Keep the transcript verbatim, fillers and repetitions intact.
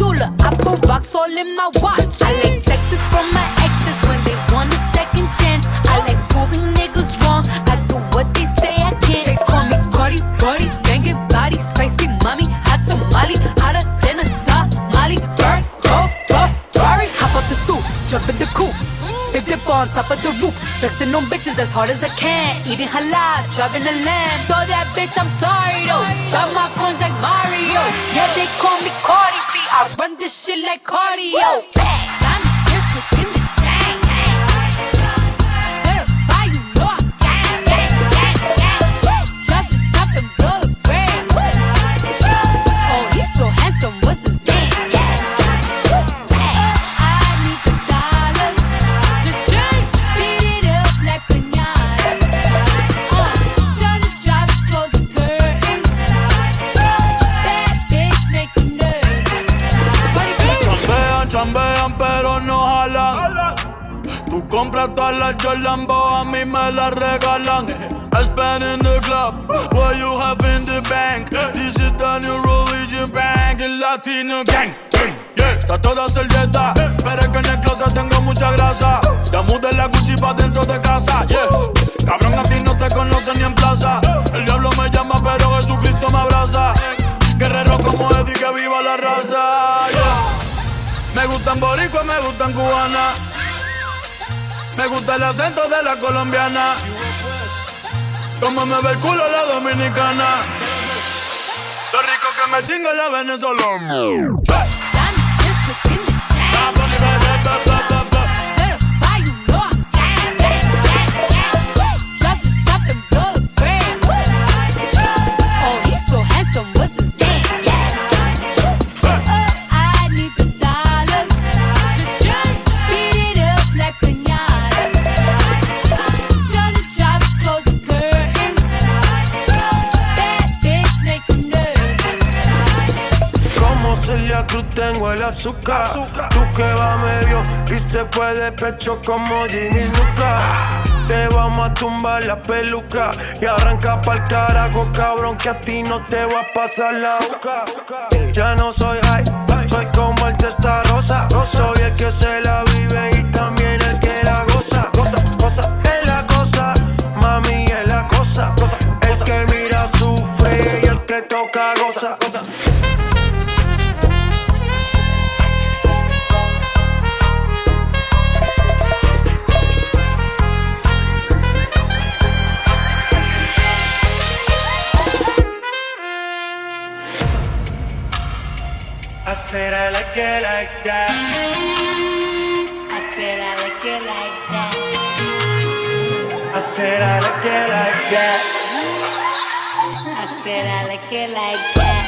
jeweler. I put rocks all in my watch. I like texts from my exes when they want a second chance. I like proving niggas wrong. I do what they say I can't. They call me Cardi, Cardi, banging body, spicy mommy, hot tamale, hotter than a Somali. Bird, go, go, Ferrari, hop up the stoop, jump in the coupe. Big dip on top of the roof, flexing on bitches as hard as I can. Eating halal, driving a lamb. So that bitch, I'm sorry though. Got my coins like Mario. Yeah, they call me Cardi B. I run this shit like cardio. I'm district in the chain. Certified, you know I'm gang, gang, gang, gang. Drop the top and blow the brand. Oh, he's so handsome, what's his name? Chambean pero no jalan. Tú compras todas las Jordan, a mí me las regalan. I spend in the club, what you have in the bank. This is the new religion bank, el Latino gang. Yeah, está toda servieta, pero es que en el closet tengo mucha grasa. Ya mudé la Gucci pa' dentro de casa, yeah. Cabrón, a ti no te conocen ni en plaza. El diablo me llama, pero Jesucristo me abraza. Guerrero como Eddie, que viva la raza, yeah. Me gustan boricuas, me gustan cubanas. Me gusta el acento de la colombiana. Como me ve el culo la dominicana. Lo rico que me chinga la venezolana. Cruz tengo el azúcar. azúcar. Tú que va medio y se fue de pecho como Ginny Luca. Te vamos a tumbar la peluca y arranca pa'l carajo, cabrón, que a ti no te va a pasar la boca. Ya no soy high, soy como el Testarossa. Soy el que se la vive y también el que la goza. Goza, goza, es la cosa, mami es la cosa. El que mira sufre y el que toca goza, goza. I said I like it like that. I said I like it like that. I said I like it like that. I said I like it like that.